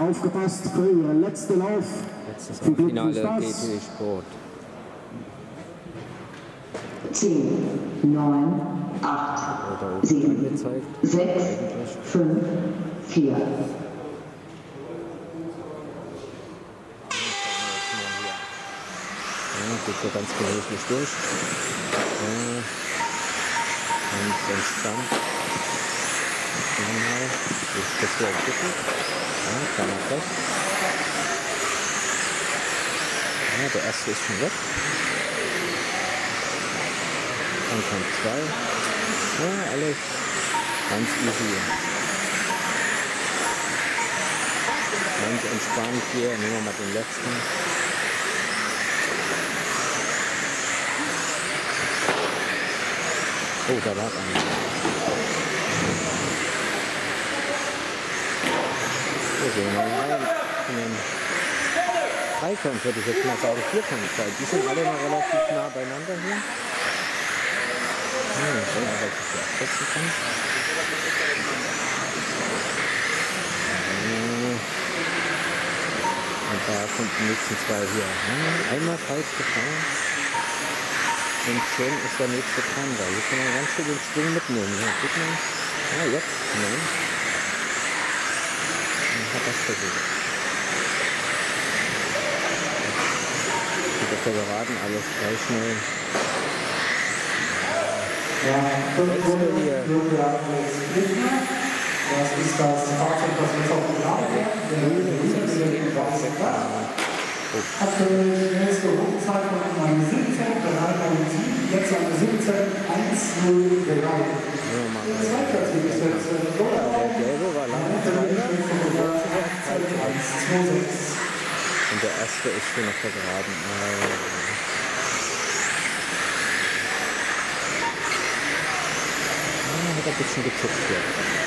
aufgepasst für Ihren letzten Lauf. Letztes Finale GT Sport. 10, 9, 8, 7, 6, 5, 4. Geht so ganz genüsslich durch. Ganz entspannt. Nochmal. Ist das hier entwickelt? Ja, kleiner Test. Ja, der erste ist schon weg. Dann kommt 2. Ja, alles ganz easy. Ganz entspannt hier. Nehmen wir mal den letzten. Oh, da war einer. So, gehen wir mal rein in den Dreikampf, würde ich jetzt mal sagen, Vierkampf. Die sind alle noch relativ nah beieinander hier. Ja, so, aber ich das absetzen kann. Und da kommt die nächsten 2 hier. Einmal falsch gefahren. Und schon ist der nächste dran, da hier kann man ganz schön den Schwung mitnehmen. Ja, guck mal. Ja, jetzt. Nein. Dann hat das versucht. Geht auf der Geraden alles gleich schnell. Ja, 5 Runden hier. Das ist das Fahrzeug, das jetzt auf dem Laden fährt. Der Grüne ist den weißen Platz. Aktuell schnellste Rundenzeit von einer 17, 3,7, jetzt eine 17, 1,0 gereicht. Der Zweitplatzierte ist jetzt Der gelbe war lange Zweiter. Und der erste ist schon auf der Geraden. Hat ein bisschen gezuckt hier.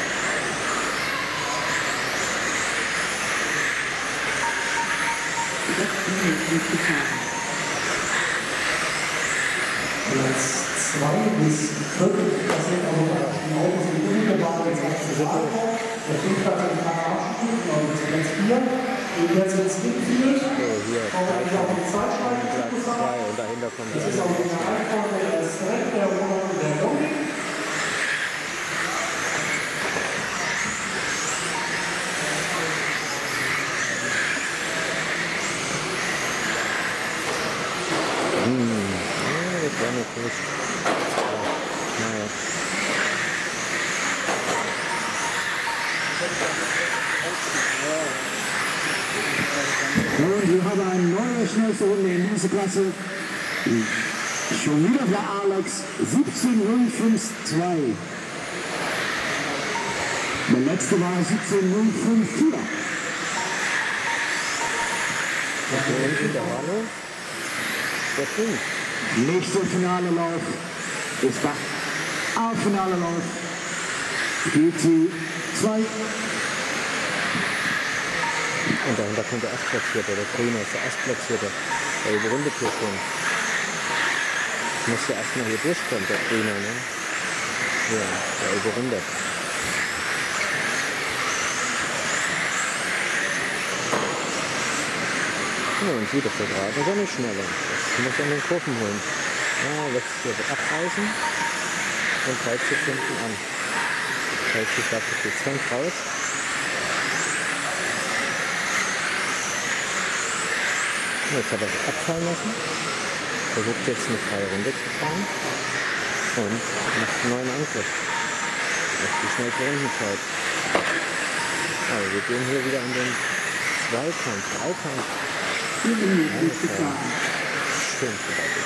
Platz 2 bis 5, das sind auch die Autos, die unmittelbar jetzt auf die Wahl kommen. Der 5 hat den Abschnitt, also Platz 4. Und jetzt ins Midfield. Auch die Zeitschaltung gefahren. Und dahinter kommt das ist auch in der Reihenfolge das Rennen der Roman und der Dominik. Das war natürlich. Naja. Und wir haben eine neue schnellste Runde in dieser Klasse. Schon wieder für Alex, 17.052. Der letzte war 17.054. Der war noch der 5. Nächster finale Lauf ist der A-finale Lauf. GT 2. Und dahinter kommt der Erstplatzierte, der Grüne ist der Erstplatzierte. Der überrundet hier schon. Muss ja erstmal hier durchkommen, der Grüne, ne? Ja, der überrundet. Ja, und sieht auf der Geraden ist er nicht schneller. Das muss er in den Kurven holen. Ja, lässt sich hier abreißen und reizt sich hinten an. Reizt sich da dezent raus. Jetzt hat er sich abfallen lassen. Versucht jetzt eine freie Runde zu fahren. Und macht einen neuen Angriff. Auf die schnellste Rundenzeit. Also wir gehen hier wieder in den Zweikampf, Dreikampf. Schön vorbei.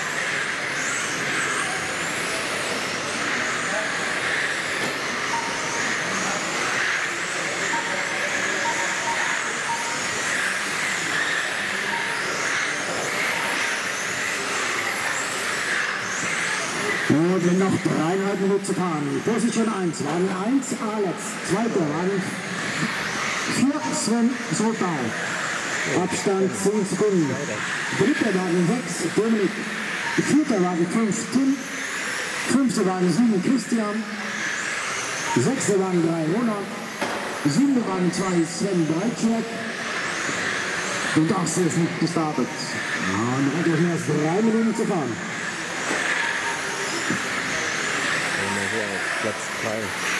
Und noch 3,5 Minuten zu fahren. Position 1, Wagen 1, Alex. Zweiter Wagen 4, Sven Soltau. Abstand 10 Sekunden. Dritter Wagen 6, Dominik. Vierter Wagen 5, Tim. Fünfter Wagen 7, Christian. Sechster Wagen 3, Ronald. Siebter Wagen 2, Sven Breitschwerk. Und das ist nicht gestartet. Ja, und eigentlich erst 3 Minuten zu fahren. Hier auf Platz 3.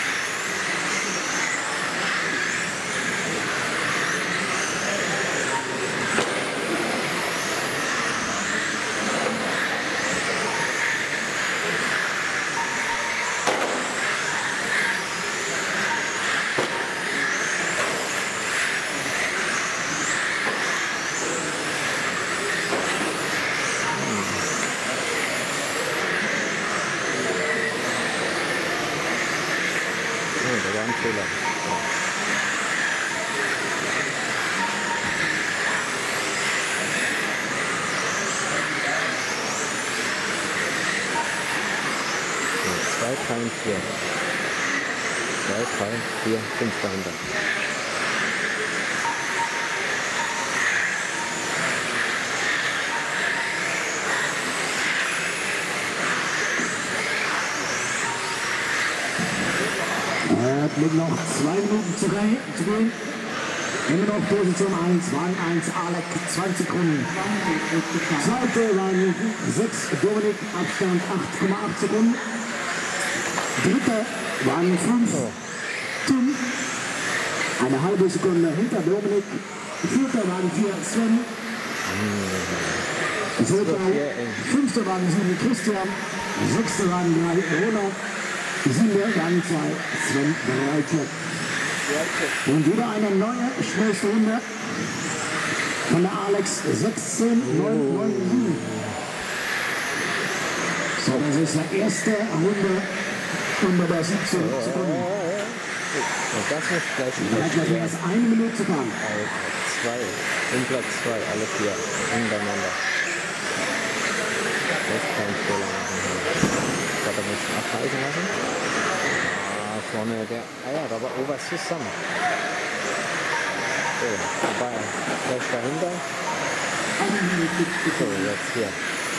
Da war ein Fehler. So, 2, 3 und 4. 2, 3, 4, 5 dahinter. Mit noch 2 Minuten zu gehen. Immer noch Position 1, Wagen 1, Alec, 20 Sekunden. Zweite Wagen 6, Dominik, Abstand 8,8 Sekunden. Dritte Wagen 5, Tim, eine halbe Sekunde hinter Dominik. Vierter Wagen 4, Sven. Fünfter Wagen 7, Christian. Sechster Wagen 3, Ronald. 7. Wagen 2, Sven Breitschek. Und wieder eine neue schnellste Runde von der Alex 16,997. So, das ist die erste Runde unter der 17 Sekunden. Und das muss gleich gleich erst 1 Minute zu fahren. In Platz 2, alle 4 hintereinander. Das ist kein Fehler machen. Hat er mich abreißen lassen? Ah, vorne der Eier, da war Overs zusammen. So, vorbei. Gleich dahinter. So, jetzt hier.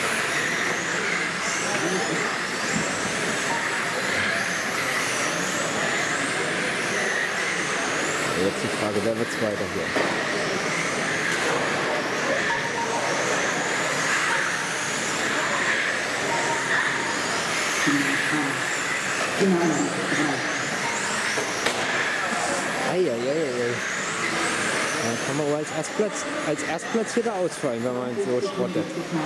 Jetzt die Frage, wer wird Zweiter hier? Eieieiei. Dann kann man wohl als Erstplatzierter ausfallen, wenn man so schrottet.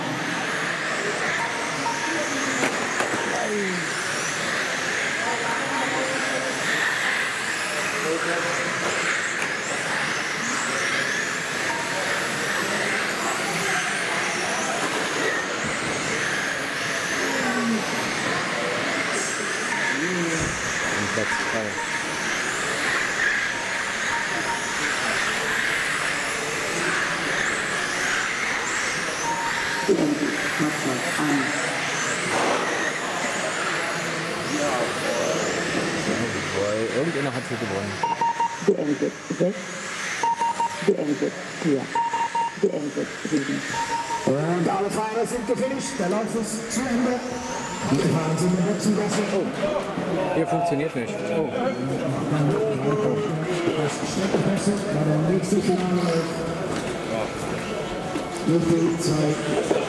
Platz 3. Irgendjemand hat hier gewonnen. Beendet 6, beendet 4, beendet 7. Und alle Fahrer sind gefinisht, der Lauf ist zu Ende. Die fahren sind in der letzten Gasse. Oh, hier funktioniert nicht. Oh. Das Streckenpässe war der nächste Finale. Mit den 2.